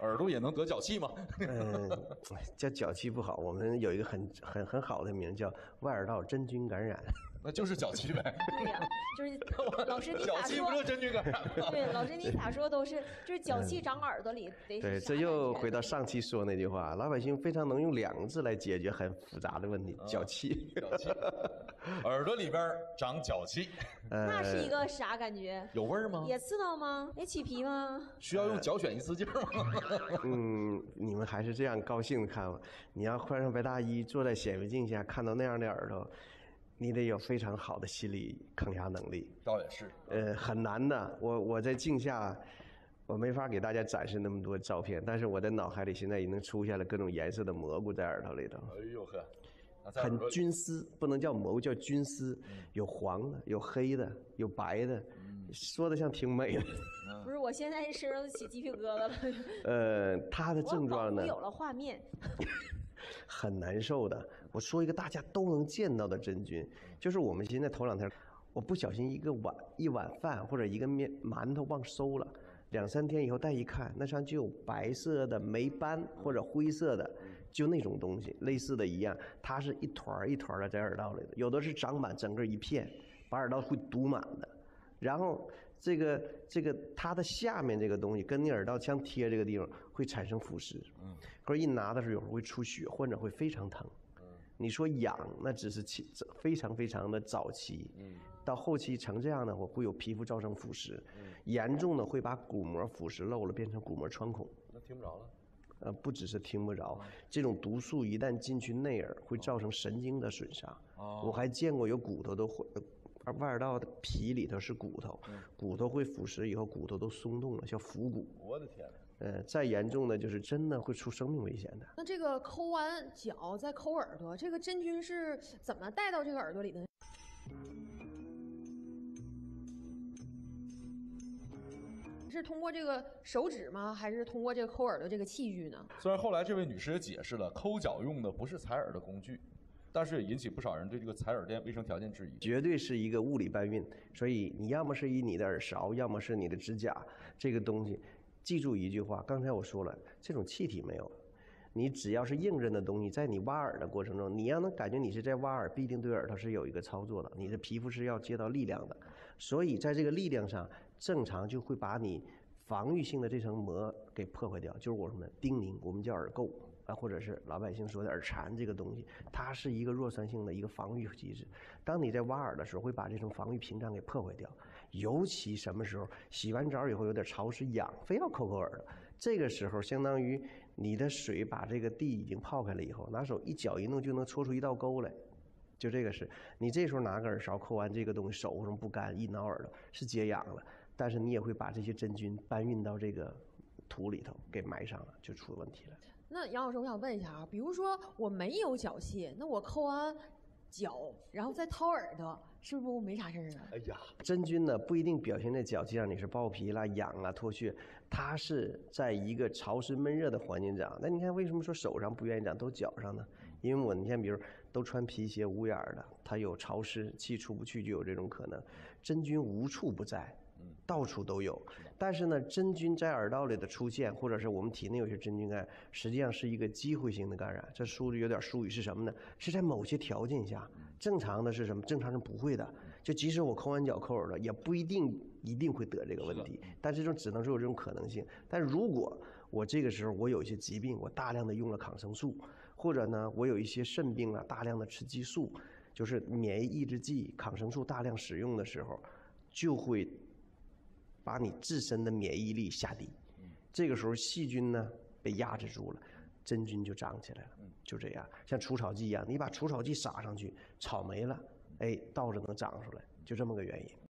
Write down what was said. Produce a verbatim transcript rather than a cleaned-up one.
耳朵也能得脚气吗？ 嗯，叫脚气不好，我们有一个很很很好的名叫外耳道真菌感染， 那就是脚气呗。 对呀、啊，就是老师你咋说？ 脚气不是真菌感染吗？ 对，老师你咋说都是，就是脚气长耳朵里得是。 对，这又回到上期说那句话，老百姓非常能用两个字来解决很复杂的问题， 啊、 脚气。 脚气，耳朵里边长脚气， 呃、 那是一个啥感觉？ 有味儿吗？ 也刺挠吗？也起皮吗？ 需要用脚选一次劲吗？ 嗯，你们还是这样高兴的看吧。你要换上白大衣，坐在显微镜下看到那样的耳朵，你得有非常好的心理抗压能力。 倒也是， 呃，很难的。我我在镜下，我没法给大家展示那么多照片，但是我的脑海里现在已经出现了各种颜色的蘑菇在耳朵里头。 哎呦呵， 很菌丝，不能叫蘑菇，叫菌丝，有黄的，有黑的，有白的，嗯、说的像挺美的。 不是，我现在身上都起鸡皮疙瘩了。 呃，它的症状呢？ 我有了画面。 很难受的。我说一个大家都能见到的真菌，就是我们现在头两天，我不小心一个碗一碗饭或者一个面馒头忘收了，两三天以后再一看，那上就有白色的霉斑或者灰色的，就那种东西，类似的一样，它是一团一团的在耳道里的，有的是长满整个一片，把耳道会堵满的。然后这个这个它的下面这个东西跟你耳道相贴这个地方会产生腐蚀，嗯，或者一拿的时候有时候会出血，或者会非常疼。嗯，你说痒那只是起非常非常的早期，嗯，到后期成这样的话会有皮肤造成腐蚀，嗯，严重的会把骨膜腐蚀漏了，变成骨膜穿孔。 那听不着了。 呃，不只是听不着，这种毒素一旦进去内耳，会造成神经的损伤。哦，我还见过有骨头都会。外耳道的皮里头是骨头，嗯、骨头会腐蚀以后，骨头都松动了，叫腐骨。 我的天！ 呃，再严重的就是真的会出生命危险的。 那这个抠完脚再抠耳朵，这个真菌是怎么带到这个耳朵里的？是通过这个手指吗？还是通过这个抠耳朵这个器具呢？ 虽然后来这位女士也解释了，抠脚用的不是采耳的工具。但是也引起不少人对这个采耳垫卫生条件质疑， 绝对是一个物理搬运，所以你要么是以你的耳勺，要么是你的指甲，这个东西，记住一句话，刚才我说了，这种气体没有，你只要是硬韧的东西，在你挖耳的过程中，你要能感觉你是在挖耳，必定对耳朵是有一个操作的，你的皮肤是要接到力量的，所以在这个力量上，正常就会把你防御性的这层膜给破坏掉，就是我说的叮咛，我们叫耳垢啊，或者是老百姓说的耳蝉这个东西，它是一个弱酸性的一个防御机制。当你在挖耳的时候，会把这层防御屏障给破坏掉。尤其什么时候洗完澡以后有点潮湿痒，非要抠抠耳朵，这个时候相当于你的水把这个地已经泡开了以后，拿手一搅一弄就能戳出一道沟来。就这个是你这时候拿个耳勺抠完这个东西，手上不干，一挠耳朵是解痒了，但是你也会把这些真菌搬运到这个土里头给埋上了，就出问题了。 那杨老师，我想问一下啊，比如说我没有脚气，那我抠完脚，然后再掏耳朵，是不是没啥事儿啊？ 哎呀， 真菌呢不一定表现在脚气上，你是爆皮啦、痒啦、脱屑，它是在一个潮湿闷热的环境长。那你看为什么说手上不愿意长，都脚上呢？因为我你看，比如都穿皮鞋无眼的，它有潮湿，气出不去就有这种可能。真菌无处不在。到处都有，但是呢，真菌在耳道里的出现，或者是我们体内有些真菌感染，实际上是一个机会性的感染。这书里有点术语是什么呢？是在某些条件下，正常的是什么？正常人不会的。就即使我抠完脚抠耳朵，也不一定一定会得这个问题。但这种只能说有这种可能性。但如果我这个时候我有一些疾病，我大量的用了抗生素，或者呢，我有一些肾病啊，大量的吃激素，就是免疫抑制剂、抗生素大量使用的时候，就会把你自身的免疫力下低，这个时候细菌呢被压制住了，真菌就长起来了，就这样，像除草剂一样，你把除草剂撒上去，草没了，哎，倒着能长出来，就这么个原因。